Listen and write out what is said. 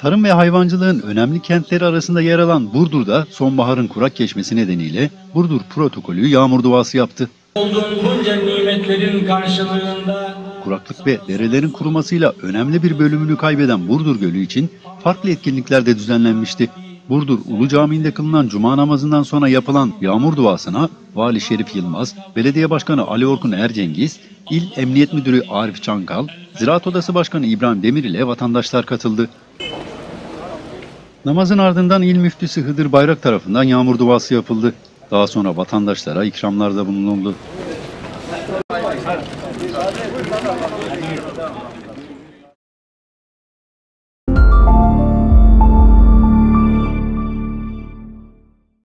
Tarım ve hayvancılığın önemli kentleri arasında yer alan Burdur'da sonbaharın kurak geçmesi nedeniyle Burdur protokolü yağmur duası yaptı. Olduğun bunca nimetlerin karşılığında Kuraklık ve derelerin kurumasıyla önemli bir bölümünü kaybeden Burdur Gölü için farklı etkinlikler de düzenlenmişti. Burdur Ulu Camii'nde kılınan cuma namazından sonra yapılan yağmur duasına Vali Şerif Yılmaz, Belediye Başkanı Ali Orkun Ercengiz, İl Emniyet Müdürü Arif Çankal, Ziraat Odası Başkanı İbrahim Demir ile vatandaşlar katıldı. Namazın ardından İl Müftüsü Hıdır Bayrak tarafından yağmur duası yapıldı. Daha sonra vatandaşlara ikramlarda bulunuldu.